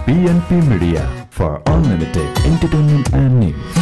BNP Media for unlimited entertainment and news.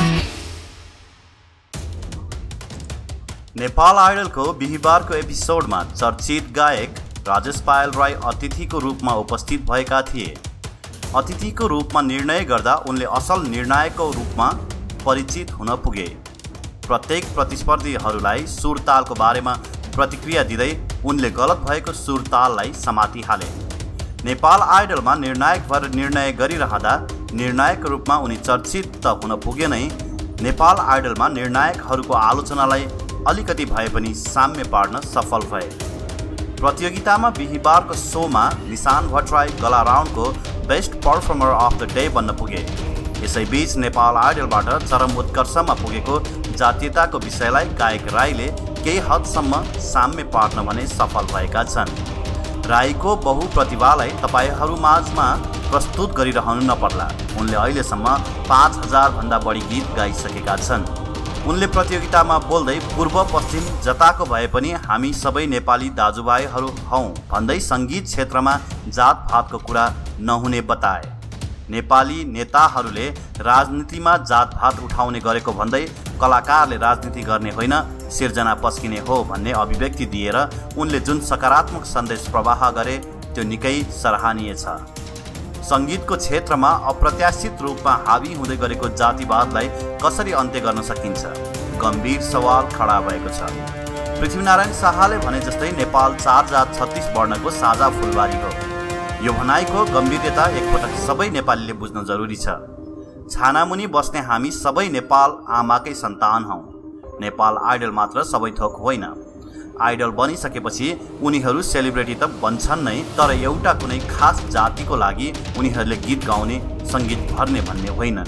Nepal आइडलको बिहीबारको एपिसोडमा चर्चित गायक राजेश पायल राई अतिथिको रूपमा उपस्थित भएका थिए। अतिथिको रूपमा निर्णय गर्दा उनले असल निर्णायकको रूपमा परिचित हुन पुगे। प्रत्येक प्रतिस्पर्धीहरूलाई सुर तालको बारेमा प्रतिक्रिया दिँदै उनले गलत भएको सुर ताललाई समातिहाले। नेपाल आइडलमा निर्णायक भएर निर्णय गरिरहँदा निर्णायकको रूपमा उनी चर्चित त हुन पुगे नै नेपाल आइडलमा निर्णायकहरूको आलोचनालाई अलिकति भए पनि साम्य पार्न सफल भए। प्रतियोगितामा बिहीबारको शोमा निशान भट्टराई गला राउन्डको best performer of the day बन्न पुगे। यसैबीच नेपाल आइडलबाट चरम उत्कर्षमा पुगेको जातीयताको विषयलाई गायक राईले केही हदसम्म साम्य पार्न भने सफल भएका छन्। राईको बहुप्रतिभालाई तपाईहरूमाझमा प्रस्तुत गरिरहनु नपर्ला। उनले अहिलेसम्म 5000 भन्दा बढी गीत गाइसकेका छन्। उनले प्रतियोगितामा बोल्दै पूर्व पश्चिम जताको भए पनि हामी सबै नेपाली दाजुभाइहरू हौं भन्दै सङ्गीत क्षेत्रमा जातभातको कुरा नहुने बताए। नेपाली नेताहरूले राजनीतिमा जातभात उठाउने गरेको भन्दै कलाकारले राजनीति गर्ने होइन सिर्जना पस्किने हो भन्ने अभिव्यक्ति दिएर उनले जुन सकारात्मक सन्देश प्रवाह गरे त्यो निकै सराहनीय छ। सङ्गीतको क्षेत्रमा अप्रत्याशित रूपमा हावी हुँदै गरेको जातिवादलाई कसरी अन्त्य गर्न सकिन्छ? गम्भीर सवाल खडा भएको छ। पृथ्वीनारायण शाहले भने जस्तै नेपाल 4 जात 36 वर्णको साझा फुलबारी हो। यो भनाइको गम्भीरता एकपटक सबै नेपालीले बुझ्न जरुरी छ। छानामुनि बस्ने हामी सबै नेपाल आमाकै सन्तान हौं। नेपाल आइडल मात्र सबै थोक होइन। आइडल बनिसकेपछि उनीहरू सेलिब्रिटी त बन्छन् नै, तर एउटा कुनै खास जातिको लागि उनीहरूले गीत गाउने सङ्गीत भर्ने भन्ने होइन।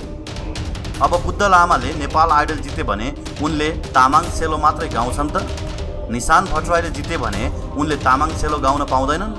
अब बुद्ध लामाले नेपाल आइडल जिते भने उनले तामाङ सेलो मात्रै गाउँछन् त? निशान भट्टराईले जिते भने उनले तामाङ सेलो गाउन पाउँदैनन्?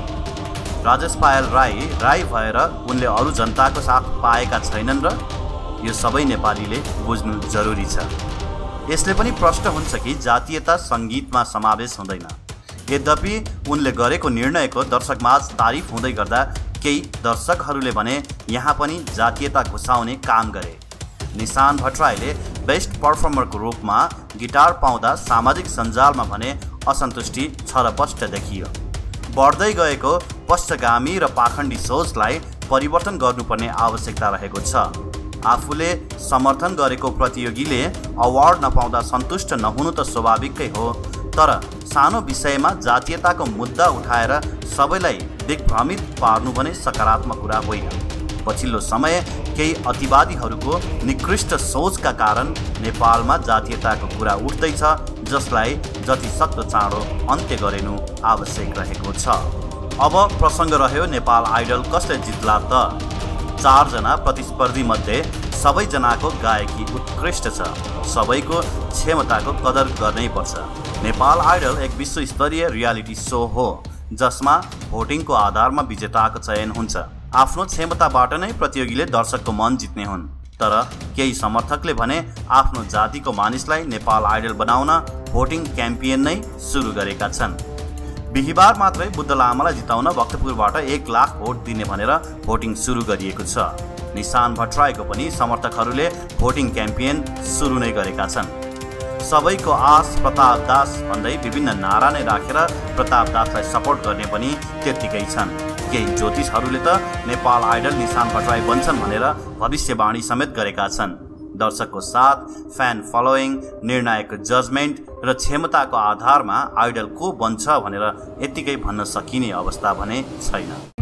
राजेश पायल राई भएर उनले अरू जनताको साथ पाएका छैनन् र? यो सबै नेपालीले बुझ्नु जरुरी छ। यसले पनि प्रश्न हुन्छ कि जातीयता सङ्गीतमा समावेश हुँदैन। यद्यपि उनले गरेको निर्णयको दर्शकमाझ तारिफ हुँदै गर्दा केही दर्शकहरूले भने यहाँ पनि जातीयता घुसाउने काम गरे। निशान भट्टराईले बेस्ट पर्फर्मरको रूपमा गिटार पाउँदा सामाजिक सञ्जालमा भने असन्तुष्टि छरपष्ट देखियो। बढ्दै गएको पश्चगामी र पाखण्डी सोचलाई परिवर्तन गर्नुपर्ने आवश्यकता रहेको छ। आफूले समर्थन गरेको प्रतियोगीले अवार्ड नपाउँदा सन्तुष्ट नहुनु त स्वाभाविकै हो, तर सानो विषयमा जातीयताको मुद्दा उठाएर सबैलाई दिग्भ्रमित पार्नु भने सकारात्मक कुरा होइन। पछिल्लो समय केही अतिवादीहरूको निकृष्ट सोचका कारण नेपालमा जातीयताको कुरा उठ्दैछ, जसलाई जति सक्दो चाँडो अन्त्य गरिनु आवश्यक रहेको छ। अब प्रसङ्ग रह्यो नेपाल आइडल कसले जित्ला त? 4 जना प्रतिस्पर्धी मध्ये सबैजनाको गायकी उत्कृष्ट छ। सबैको क्षमताको कदर गर्नै पर्छ। नेपाल आइडल एक विश्वस्तरीय रियालिटी सो हो जसमा भोटिङको आधारमा विजेताको चयन हुन्छ। आफ्नो क्षमताबाट नै प्रतियोगीले दर्शकको मन जित्ने हुन्, तर केही समर्थकले भने आफ्नो जातिको मानिसलाई नेपाल आइडल बनाउन भोटिङ क्याम्पेन नै सुरु गरेका छन्। बिहीबार मात्रै बुद्ध लामालाई जिताउन भक्तपुरबाट 1 लाख भोट दिने भनेर भोटिङ सुरु गरिएको छ। निशान भट्टराईको पनि समर्थकहरूले भोटिङ क्याम्पेन सुरु नै गरेका छन्। सबैको आस प्रताप दास भन्दै विभिन्न नारा नै राखेर प्रताप दासलाई सपोर्ट गर्ने पनि त्यत्तिकै छन्। केही ज्योतिषहरूले त नेपाल आइडल निशान भट्टराई बन्छन् भनेर भविष्यवाणी समेत गरेका छन्। दर्शकको साथ, फ्यान फलोइङ, निर्णायकको जजमेन्ट र क्षमताको आधारमा आइडल को बन्छ भनेर यत्तिकै भन्न सकिने अवस्था भने छैन।